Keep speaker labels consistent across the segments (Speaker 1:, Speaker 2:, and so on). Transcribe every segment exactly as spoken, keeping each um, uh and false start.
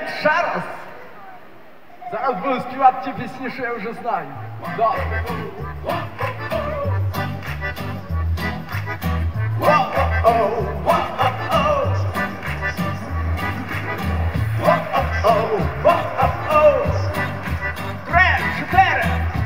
Speaker 1: ще раз. Зараз буду співати ті пісні, що я вже знаю. Добре. Три, чотири.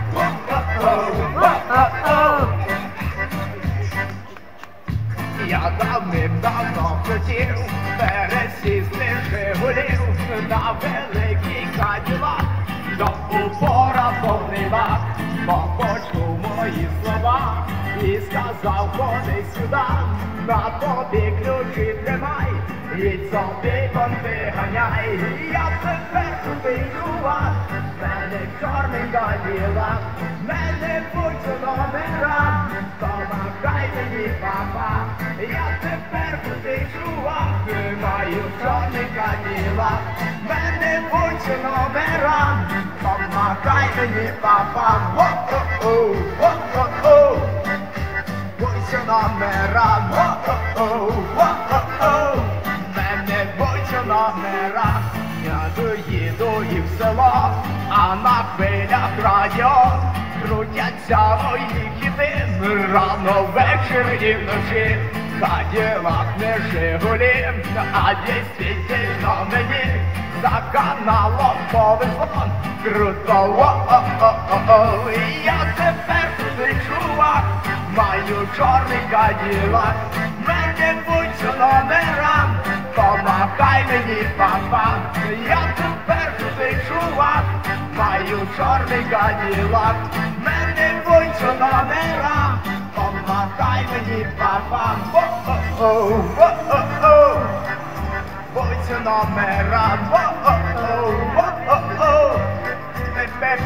Speaker 1: Я давним-давно хотів пересісти Жигулів на великий Каділак, до упора повний бак, бо почув мої слова і сказав: ходи сюди, на тобі ключі тримай, їдь собі, вон виганяй. Я тепер крутий чувак, в мене чорний Каділак, в мене будь номера, помагай мені, папа. Я тепер крутий чувак, маю чорний Каділак, в мене будь номера, помагай мені, папа. О-о-о, о-о-о, будь номера, о-о-о, о-о-о, в мене будь номера. Я доїду і в село, а на хвилях радіо крутяться мої хіти, рано, ввечері і вночі. Каділак не Жигулі, а дійсно мені за каналом повезло. Круто, о-о-о-о-о, я тепер крутий чувак, маю чорний Каділак, в мене будь номера, помагай мені, папа. Я тепер крутий чувак, маю чорний Каділак, в мене будь номера, помагай мені, папа. О-о-о, о-о-о, будь номера, о-о-о, о-о-о, тепер.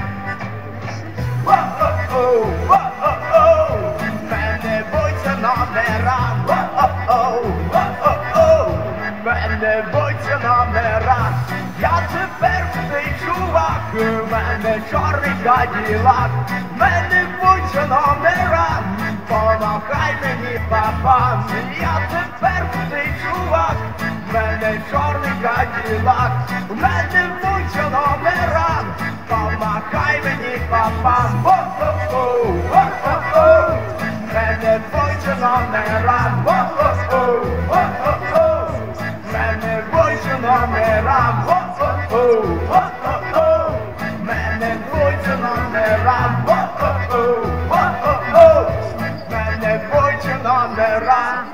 Speaker 1: О-о-о, о-о-о, в мене будь номера, о-о-о, о-о-о, в мене будь номера. Я тепер крутий чувак, в мене чорний Каділак, в мене будь номера, помагай мені, папа. Я тепер крутий чувак, в мене чорний Каділак, в мене будь номера, помагай мені, папа. О-о-о, о-о-о, в мене будь номера, о-о-о, о-о-о, в мене будь номера, о-о-о, о-о-о, в мене будь номера, о-о-о, о-о-о, в мене будь номера.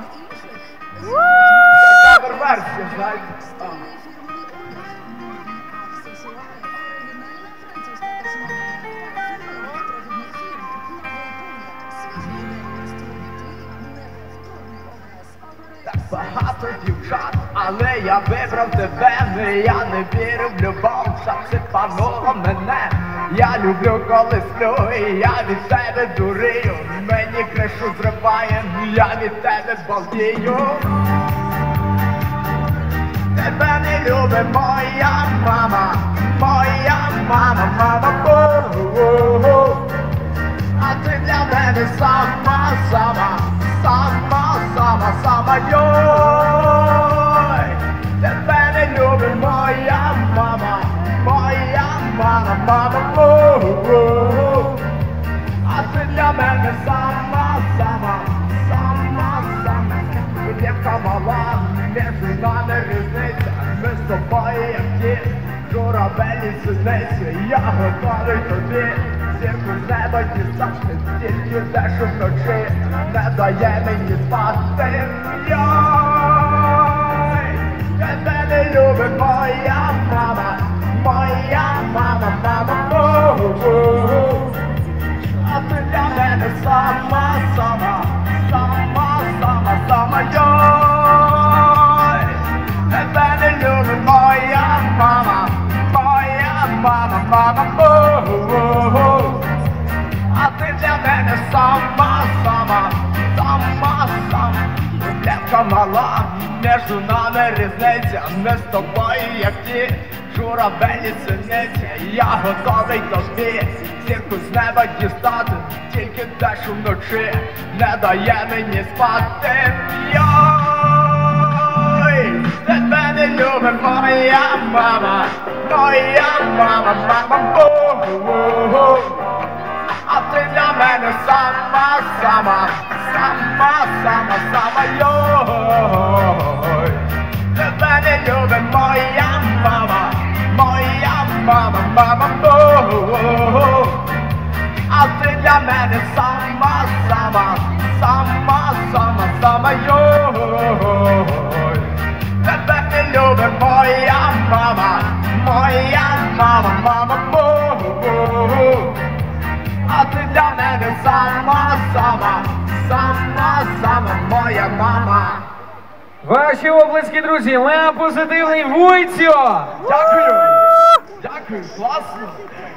Speaker 1: Кавер-версія, знаєте. Так багато дівчат, але я вибрав тебе. Я не вірю в любов, щоб це пануло мене. Я люблю, коли сплю, і я від тебе дурію. Мені кришу зриває, я від тебе балдію. Тебе не любить моя мама, моя мама, мама, бу-бу-бу. А ти для мене сама, сама, сама, сама, сама, йой. Тебе не любить моя мама, моя мама, мама, бу-бу-бу. А ти для мене сама, сама, сама, сама. Дівка мала, між нами різниця, ми з тобою як ті журавелі синиці. Я готовий тобі зірку з неба дістати, тільки те, що вночі не дає мені спати. Йой, тебе не любить моя мама, моя мама, мама, бу-бу-бу. А ти для мене сама, сама, сама, сама, сама, йой. Тебе не любить моя мама, моя мама, мама, бу-бу-бу. А ти для мене сама, сама, сама, сама. Дівка мала, між нами різниця, ми з тобою як ті журавелі синиці. Я готовий тобі зірку з неба дістати, тільки те, що вночі не дає мені спати. Йой, тебе не любить моя мама, моя мама, мама, бу. А ти для мене сама, сама, сама, сама, сама, йой. Тебе не любить моя мама, моя мама, мама, бу. А ти для мене сама, сама, сама, сама, сама, йой. Тебе не любить моя мама, моя мама, мама, бу. А ти для мене сама, сама, сама, сама, моя мама.
Speaker 2: Ваші обласки, друзі, Леа Позитивний Вуйцьо!
Speaker 1: Дякую! Дякую, класно!